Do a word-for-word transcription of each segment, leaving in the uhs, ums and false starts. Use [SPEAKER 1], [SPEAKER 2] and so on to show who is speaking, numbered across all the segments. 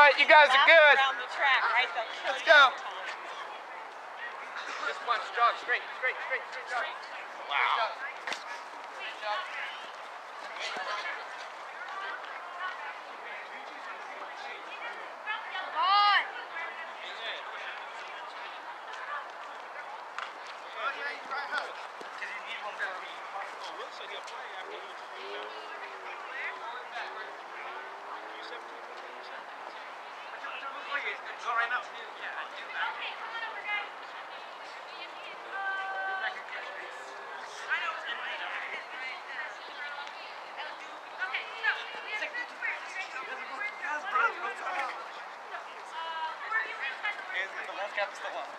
[SPEAKER 1] right, you guys are good.
[SPEAKER 2] Around the track, right?
[SPEAKER 1] Let's go. Just punch, jog, straight, straight, straight, straight, jog. Wow. Straight jog.
[SPEAKER 3] Come on.
[SPEAKER 1] Go right now. Yeah, I do that.
[SPEAKER 3] Okay, come on over, guys. I know. Okay, so we have to first.
[SPEAKER 1] The left cap is still on.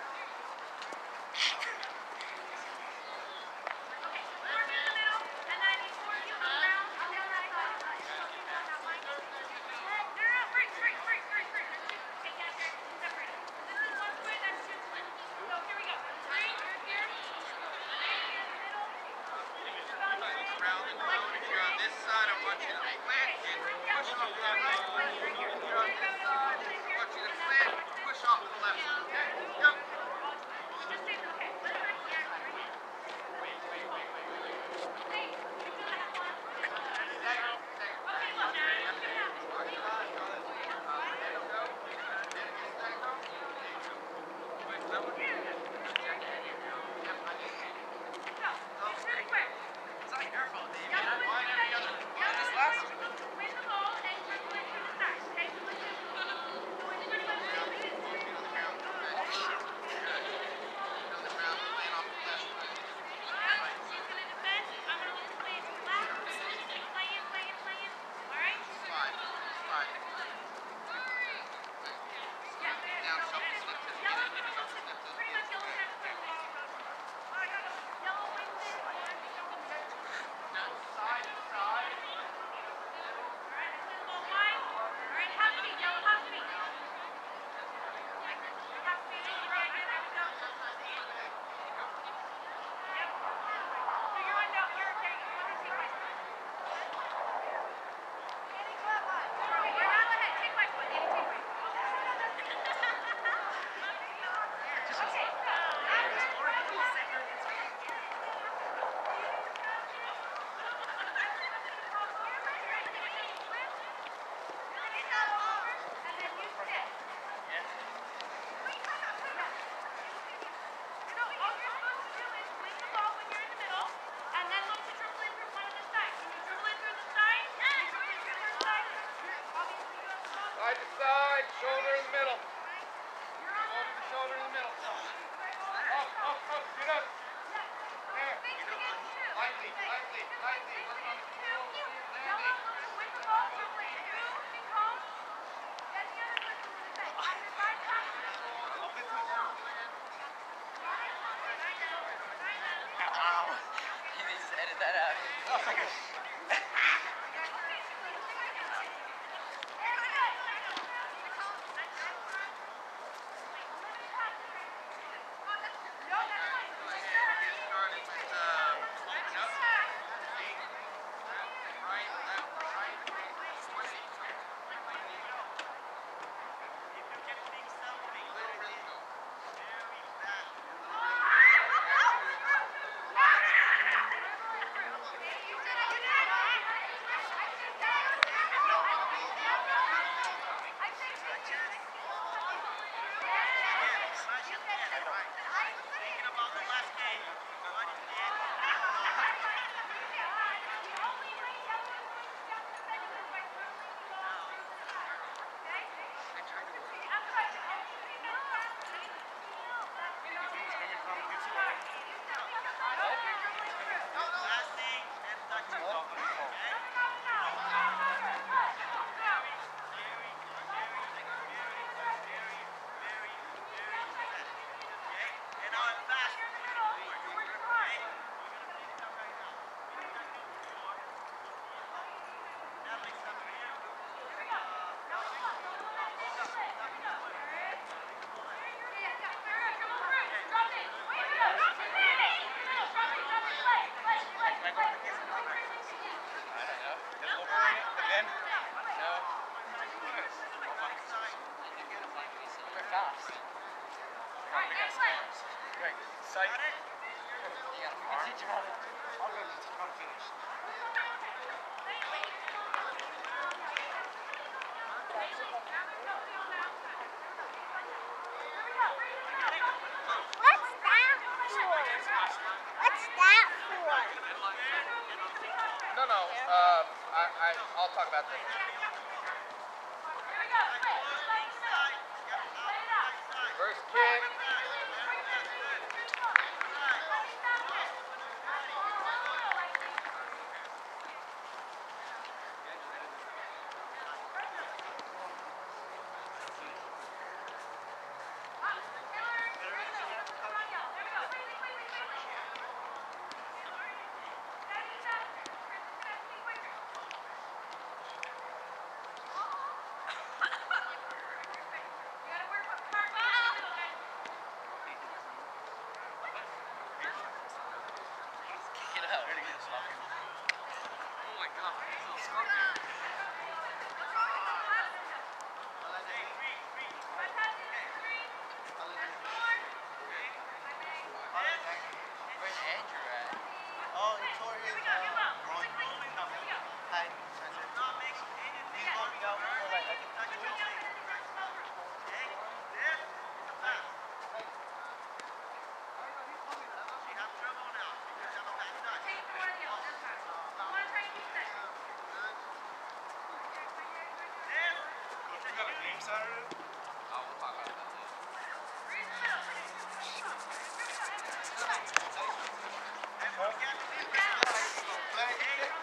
[SPEAKER 1] Side to side, shoulder in the middle. Shoulder to shoulder in the middle. Up, up, up, get up. There. Lightly, lightly, lightly. Look on the field, landing.
[SPEAKER 4] Ow. You need to edit that out.
[SPEAKER 1] Right, left, right. Great. Sight.
[SPEAKER 4] You got a farm?
[SPEAKER 1] Teach him how to. I'll go teach him how to finish.
[SPEAKER 3] What's that for? What's that for?
[SPEAKER 1] No, no. Um, I, I, I'll talk about that. First kick.
[SPEAKER 4] Get out. Ready to get sloppy.
[SPEAKER 1] Oh my God! It's a scorpion.
[SPEAKER 4] Where's Andrew at?
[SPEAKER 2] Oh, he tore his uh, groin. Hi. He's going to be out for like, I think, two weeks.
[SPEAKER 1] You got a game Saturday?
[SPEAKER 4] Oh, we'll talk about that later.
[SPEAKER 1] Huh?